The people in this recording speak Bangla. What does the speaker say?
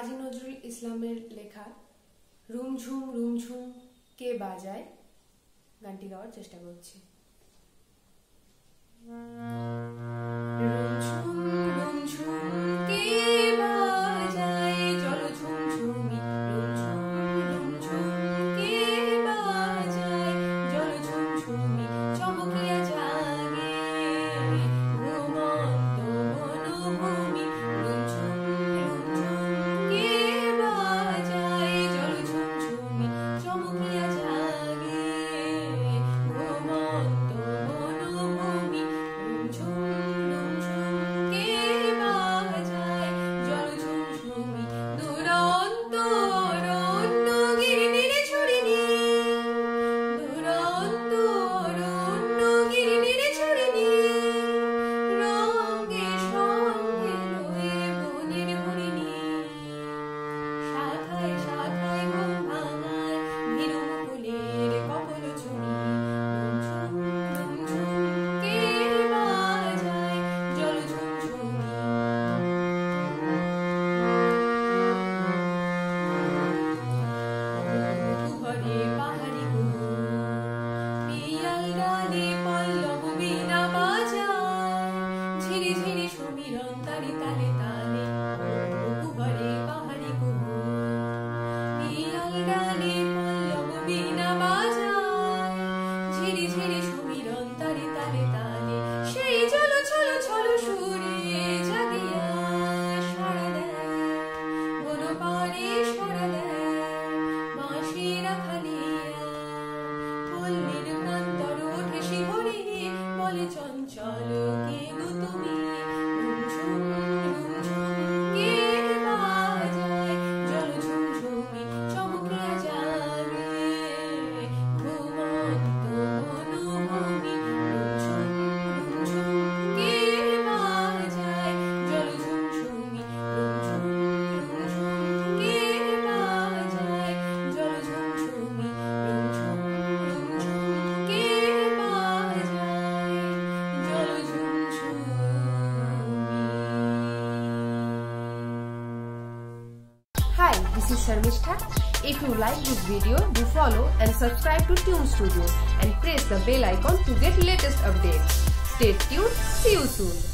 কাজী নজরুল ইসলামের লেখা রুমঝুম রুমঝুম কে বাজায় গানটি গাওয়ার চেষ্টা করছি। রুমঝুম রুমঝুম কে বাজায় চলো ঝুমঝুমি, রুমঝুম রুমঝুম কে বাজায় চলো ঝুমঝুমি, চমকিয়া জাগে ঘুমন্ত বনভূমি। রুমঝুম রুমঝুম কে বাজায় চলো ঝুমঝুমি, চমকিয়া জাগে ঘুমন্ত বনভূমি। রুমঝুম রুমঝুম কে বাজায় চলো ঝুমঝুমি, দুরন্ত অরণ্য গিরিনীর ছড়িনি, দুরন্ত অরণ্য গিরিনীর ছড়িনি, রঙে সঙ্গে লয়ে বনের হরিণী, শাখায় শাখায় ঘুম ভাঙায় ভীরু মুকুলের কপল ছুনি। রুমঝুম রুমঝুম কে বাজায় চলো ঝুমঝুমি। ঘরে পাহাড়ি কুহু, পিয়াল ডালে পল্লব বীণা বাজায়, ঝিরি ঝিরি সমীরণ তারি তালে তালে। ঘরে পাহাড়ি কুহু, পিয়াল ডালে পল্লব বীণা বাজায়, ঝিরি ঝিরি সমীরণ তারি তালে তালে। সেই চলো চলো চলো সুরে জাগিয়া সাড়া দেয়, বন পাড়ে সাড়া দেয় বাঁশিরা খালিয়া, পল্লীর প্রান্তর ওঠে শিহরে বলে চঞ্চল কে গো তুমি। রুমঝুম রুমঝুম কে বাজায় চলো ঝুমঝুমি, চমকিয়া জাগে ঘুমন্ত বনভূমি। রুমঝুম রুমঝুম কে বাজায় চলো ঝুমঝুমি, রুমঝুম রুমঝুম কে বাজায় চলো ঝুমঝুমি, রুমঝুম রুমঝুম কে বাজায় চলো ঝুমঝুমি। Hi, this is Sharmishta. If you like this video, do follow and subscribe to Tune Studio and press the bell icon to get latest updates. Stay tuned. See you soon.